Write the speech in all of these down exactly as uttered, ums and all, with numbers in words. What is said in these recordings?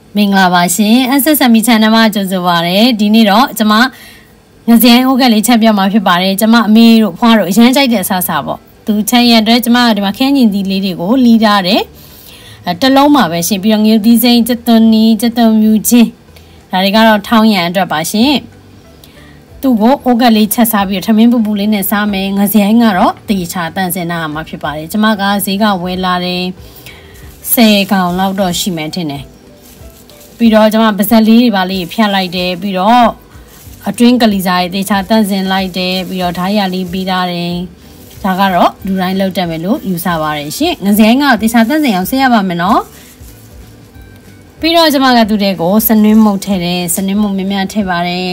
မင်္ဂလာပါရှင် S S M E channel မှာကြိုဆိုပါရစေဒီနေ့တော့ကျွန်မငစင်းဟုတ်ကဲ့လေးချက်ပြမှာဖြစ်ပါတယ်ကျွန်မအမေတို့ဖွားတို့အရန်ကြိုက်တဲ့အစားစားပေါ့သူချက်ရတဲ့ကျွန်မဒီမှာခင်းညင်သီးလေးတွေကိုလီးထားတယ်တလုံးမှာပဲရှင်ပြီးတော့ငရုတ်သီးစိမ်းစက်သွန်နီစက်သွန်မြူချင်းဒါတွေကတော့ထောင်းရံအတွက်ပါရှင်သူ့ကိုအိုးကလေးချက်စားပြီးထမင်းပူပူလေးနဲ့စားမယ်ငစင်းကတော့တေချာတန့်စင်နာမှာဖြစ်ပါတယ်ကျွန်မကဈေးကဝယ်လာတယ်ဆယ်ကောင်လောက်တော့ရှိမယ်ထင်တယ်ပြီးတော့ကျွန်မပါဇက်လေးတွေပါလေးဖြတ်လိုက်တယ်ပြီးတော့အတွင်းကလေးစားရေးတေချာတန့်စင်လိုက်တယ်ပြီးတော့ဓာတ်ရလေးပြီးထားတယ်ဒါကတော့လူတိုင်းလောက်တက်မယ်လို့ယူဆပါတယ်ရှင်ငစင်းကတော့တေချာတန့်စင်အောင်ဆက်ရပါမယ်နော်ပြီးတော့ကျွန်မကသူတဲ့ကိုစနွင်းမုတ်ထည့်တယ်စနွင်းမုတ်မြများထည့်ပါတယ်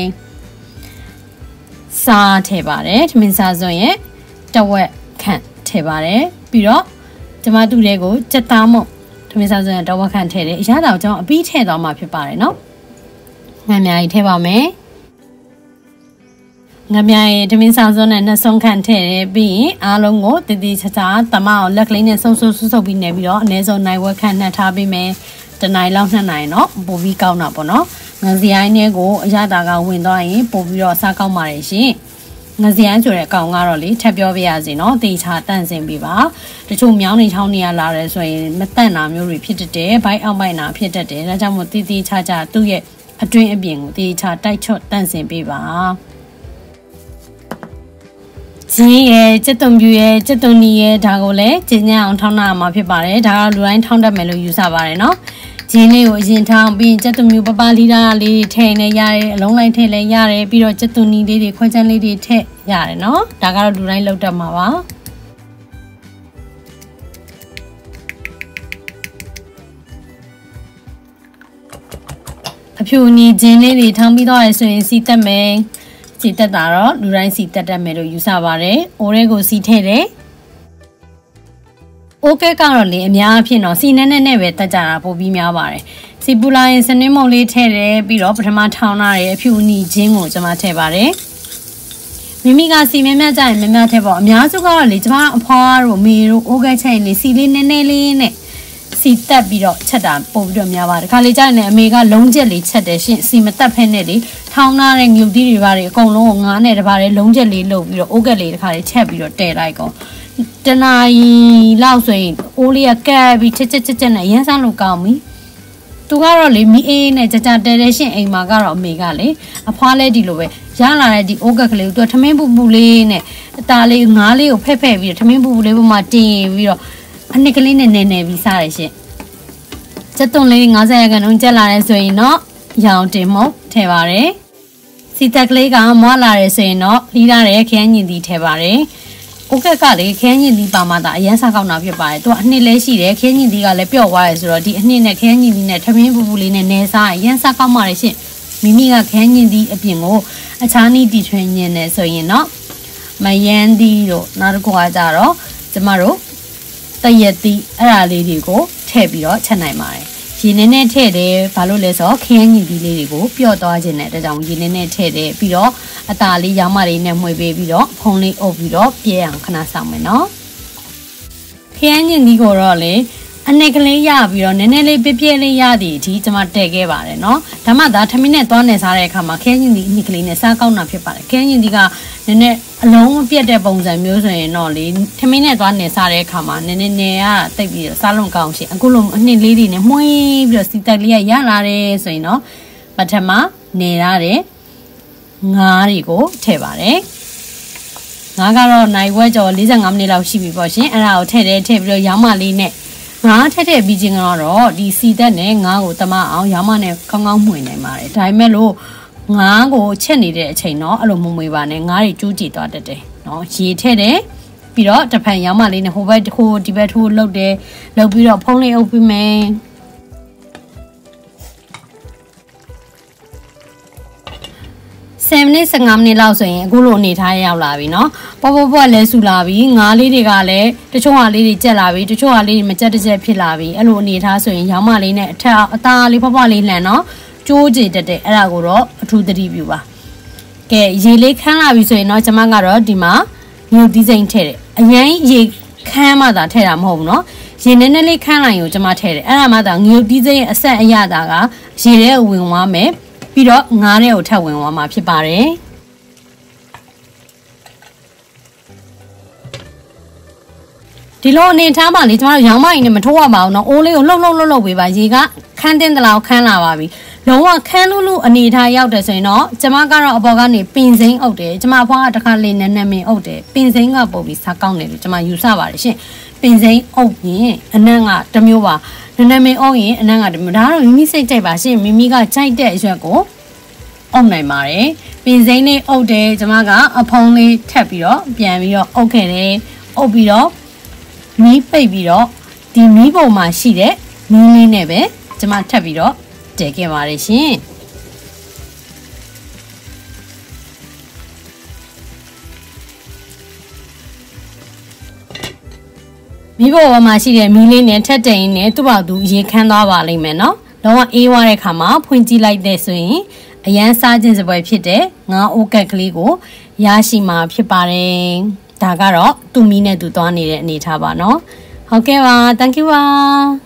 စားထည့်ပါတယ်ထမင်းစားစွန်းရဲ့တဝက်ခန့်ထည့်ပါတယ်ပြီးတော့ကျွန်မသူတဲ့ကိုစက်သားမုတ်ထမင်းစားစွန်းရဲ့တဝက်ခန့်ထည့်တယ်အရသာကိုကျွန်တော်အပြီးထည့်သွားမှာဖြစ်ပါတယ်နော်ငါများကြီးထည့်ပါမယ်ငါများရဲ့ထမင်းစားစွန်းနဲ့နှစ်ဆုံးခန့်ထည့်တယ်ပြီးရင်အားလုံးကိုတည်တည်ချာချာတမအောင်လက်ကလေးနဲ့ဆုံဆုံဆုပ်ဆုပ်ပြီးနေပြီးတော့အနည်းဆုံးနိုင်ဝက်ခန့်နှက်ထားပေးမယ်တနိုင်လောက်နှစ်နိုင်เนาะပို့ပြီးကောင်းတာပေါ့เนาะငစရိုင်းနဲ့ကိုအရသာကဝင်သွားရင်ပို့ပြီးတော့စားကောင်းပါတယ်ရှင်ငစရိုင်းဆိုတဲ့အကောင်ကတော့လေထပ်ပြောပြရစီเนาะတေချာတန့်စင်ပေးပါတချို့မြောင်းနေချောင်းနေရလာတယ်ဆိုရင်မတန့်တာမျိုးတွေဖြစ်တတ်တယ်ဘိုက်အောက်ဘိုက်နာဖြစ်တတ်တယ်ဒါကြောင့်မို့တေးသေးချာချာသူ့ရဲ့အတွင်းအပြင်ကိုတေချာတိုက်ချော့တန့်စင်ပေးပါဂျင်းရဲ့စက်သွန်ပြူရဲ့စက်သွန်နီရဲ့ဒါကိုလည်းကျင်းညအောင်ထောင်းနာမှာဖြစ်ပါတယ်ဒါကလူတိုင်းထောင်းတတ်မယ်လို့ယူဆပါတယ်เนาะဂျင်းလေးကိုအရင်ထောင်းပြီးစက်သွန်ပြူပပလီတာလေးထည့်နေရတယ်အလုံးလိုက်ထည့်လဲရတယ်ပြီးတော့စက်သွန်နီလေးတွေခွဲချမ်းလေးတွေထည့်ရတယ်เนาะဒါကတော့လူတိုင်းလောက်တတ်မှာပါအဖြူနီဂျင်းလေးတွေထောင်းပြီးတော့ရဆိုရင်စီတက်မယ်စီတက်တာတော့လူတိုင်းစီတက်တတ်မယ်လို့ယူဆပါတယ်။အိုးလေးကိုစီထည့်တယ်။အိုးကဲကတော့လေအများအဖြစ်တော့စီနဲ့နဲ့နဲ့ပဲတက်ကြတာပိုပြီးများပါတယ်။စီပူလာရင်စနင်းမုံလေးထည့်တယ်ပြီးတော့ပထမထောင်းထားတဲ့အဖြူအနီချင်းကိုကျွန်မထည့်ပါတယ်။မိမိကစီမြမြကြရင်မြမြထည့်ပေါ့အများစုကတော့လေကျွန်မအဖွားတို့မေတို့အိုးကဲချက်ရင်လေစီလေးနည်းနည်းလေးနဲ့စီတက်ပြီးတော့ချက်တာပို့ပြီးတော့များပါတယ်။ခါလေးကြရင်အမေကလုံးချက်လေးချက်တယ်ရှင်စီမတက်ဖဲနဲ့လေထောင်းထားတဲ့ငြုပ်သီးတွေပါတွေအကုန်လုံးကိုငါးနဲ့တပါးလေးလုံးချက်လေးလုပ်ပြီးတော့အိုးကက်လေးတစ်ခါလေးချက်ပြီးတော့တဲလိုက်ကောတနာရီလောက်ဆိုရင်အိုးလေးကကက်ပြီးချက်ချက်ချက်ချက်နဲ့ရမ်းစားလို့ကောင်းပြီ။သူကတော့လေမီအေးနဲ့ကြကြတဲတဲရှင်အိမ်မှာကတော့အမေကလေအဖွားလဲဒီလိုပဲရလာတဲ့ဒီအိုးကက်ကလေးကိုသူထမင်းပူပူလေးနဲ့အသားလေးငါးလေးကိုဖက်ဖက်ပြီးတော့ထမင်းပူပူလေးပေါ်မှာတင်ပြီးတော့အနှစ်ကလေးနဲ့နေနေပြီးစားရရှင်စက်သွန်လေး၅၀ရာခိုင်နှုန်းကျက်လာတယ်ဆိုရင်တော့ရောင်တင်မုတ်ထည့်ပါတယ်စီတက်ကလေးကမွားလာတယ်ဆိုရင်တော့လီးထားတဲ့ခရမ်းညင်သီးထည့်ပါတယ်။အိုးကက်ကလေခရမ်းညင်သီးပါမှသာအရန်စားကောင်းတာဖြစ်ပါတယ်။သူကအနှစ်လေးရှိတယ်ခရမ်းညင်သီးကလည်းပျော့သွားတယ်ဆိုတော့ဒီအနှစ်နဲ့ခရမ်းညင်သီးနဲ့ထမင်းပူပူလေးနဲ့နေစားအရန်စားကောင်းပါတယ်ရှင်။မိမိကခရမ်းညင်သီးအပြင်ကိုအခြားနည်းတီထွင်ညင်နေဆိုရင်တော့မယန်းသီးတို့နောက်တစ်ခုကကြတော့ကျမတို့တရက်သီးအဲ့ဒါလေးတွေကိုထည့်ပြီးတော့ချက်နိုင်ပါတယ်။ရေနည်းနည်းထည့်တယ်ဘာလို့လဲဆိုတော့ခရမ်းညင်သီးလေးတွေကိုပျော့သွားခြင်းနဲ့တကြောင်ရေနည်းနည်းထည့်တယ်ပြီးတော့အသားလေးရောင်းမလေးနဲ့မှွေပေးပြီးတော့ဖုံးလေးအုပ်ပြီးတော့ပြဲအောင်ခဏဆောင်မယ်နော်ခရမ်းညင်သီးကိုတော့လေအနှစ်ကလေးရပြီးတော့နည်းနည်းလေးပြပြလေးရသည်အထိကျွန်မတည့်ခဲ့ပါတယ်နော်ဒါမှသာထမင်းနဲ့သွားနေစားတဲ့အခါမှာခရမ်းညင်သီးအနှစ်ကလေးနဲ့စားကောင်းတာဖြစ်ပါတယ်ခရမ်းညင်သီးကနည်းနည်းအလုံးမပြတ်တဲ့ပုံစံမျိုးဆိုရင်တော့လေထမင်းနဲ့သွားနေစားတဲ့အခါမှာနည်းနည်းနေရတိတ်ပြီးတော့စားလုံးကောင်းရှင်အခုလုံးအနှစ်လေးတွေနဲ့မှွေးပြီးတော့စီတက်လေးရရလာတယ်ဆိုရင်တော့ပထမနေရတဲ့ငါးတွေကိုထည့်ပါတယ်ငါးကတော့နိုင်ဝဲကျော်၄၅မိနစ်လောက်ရှိပြီပေါ့ရှင်အဲ့ဒါကိုထည့်တယ်ထည့်ပြီးတော့ရောင်းမလေးနဲ့ငါးထည့်ထည့်ပြီးချင်းကတော့ဒီစီတက်နဲ့ငါးကိုတမအောင်ရောင်းမနဲ့ကောင်းကောင်းမှွေနိုင်ပါတယ်ဒါပေမဲ့လို့ငါးကိုချက်နေတဲ့အချိန်တော့အဲ့လိုမမွေပါနဲ့ငါးတွေကျိုးကြည့်သွားတတ်တယ်နော်ရေထည့်တယ်ပြီးတော့တစ်ဖက်ရောင်းမလေးနဲ့ဟိုဘက်ဟိုဒီဘက်ထိုးလှုပ်တယ်လှုပ်ပြီးတော့ဖုံးလေးအုပ်ပြီးမယ်ဆယ်မိနစ်၁၅မိနစ်လောက်ဆိုရင်အခုလိုအနေထားရောက်လာပြီเนาะပေါ့ပေါ့ပေါ့လဲဆူလာပြီငါးလေးတွေကလည်းတချို့ဟာလေးတွေကြက်လာပြီတချို့ဟာလေးတွေမကြက်တကြက်ဖြစ်လာပြီအဲ့လိုအနေထားဆိုရင်ရောင်းမလေးနဲ့အထက်အသားလေးပေါ့ပေါ့လေးလှန်เนาะကျိုးကြည်တက်တဲ့အဲ့ဒါကိုတော့အထူးသတိပြုပါကဲရေလေးခမ်းလာပြီဆိုရင်တော့ကျွန်မကတော့ဒီမှာငြုပ်သီးစိမ်းထည့်တယ်အရင်ရေခမ်းမှသာထည့်တာမဟုတ်ဘူးเนาะရေနည်းနည်းလေးခမ်းလိုက်ကိုကျွန်မထည့်တယ်အဲ့ဒါမှသာငြုပ်သီးစိမ်းရဲ့အဆက်အရသာကရေထဲကိုဝင်သွားမယ်ပြီးတော့ငါးထဲကိုထပ်ဝင်သွားမှာဖြစ်ပါတယ်ဒီလိုအနေထားပါလေကျမတို့ရောင်မကြီးနဲ့မထိုးရပါဘူးเนาะအိုးလေးကိုလှုပ်လှုပ်လှုပ်လှုပ်ပေးပါရေကခန်းတင်းတလောက်ခန်းလာပါပြီလုံးဝခန်းလူလူအနေထားရောက်တယ်ဆိုရင်တော့ကျမကတော့အပေါ်ကနေပင်စိမ်းအုပ်တယ်ကျမအဖွားကတစ်ခါလေးနည်းနည်းမင်းအုပ်တယ်ပင်စိမ်းကပို့ပြီးစားကောင်းတယ်လို့ကျမယူဆပါတယ်ရှင်ပင်စိမ်းအုပ်ရင်အနံ့ကတစ်မျိုးပါနည်းနည်းမင်းအုပ်ရင်အနံ့ကတစ်မျိုးဒါကတော့မိမိစိတ်ကြိုက်ပါရှင်မိမိကကြိုက်တဲ့အရွက်ကိုအုပ်နိုင်ပါတယ်ပင်စိမ်းလေးအုပ်တယ်ကျမကအဖုံးလေးထပ်ပြီးတော့ပြန်ပြီးတော့အုပ်ခဲ့တယ်အုပ်ပြီးတော့မီးပိတ်ပြီးတော့ဒီမီးပုံမှာရှိတဲ့မီးလေးနဲ့ပဲကျမထပ်ပြီးတော့တည်ခဲ့ပါတယ်ရှင်မီးပုံမှာရှိတဲ့မီးလေးနဲ့ထပ်တည်ရင်းနဲ့သူ့ဘောက်သူရေခမ်းသွားပါလိမ့်မယ်နော်လုံးဝအေးသွားတဲ့ခါမှာဖွင့်ကြည့်လိုက်တဲ့ဆိုရင်အရန်စားခြင်းစပွဲဖြစ်တဲ့ငါးအိုးကက်ကလေးကိုရရှိမှာဖြစ်ပါတယ်ဒါကတော့သူ့မီးနဲ့သူသွားနေတဲ့အနေထားပါနော်ဟုတ်ကဲ့ပါ thank you ပါ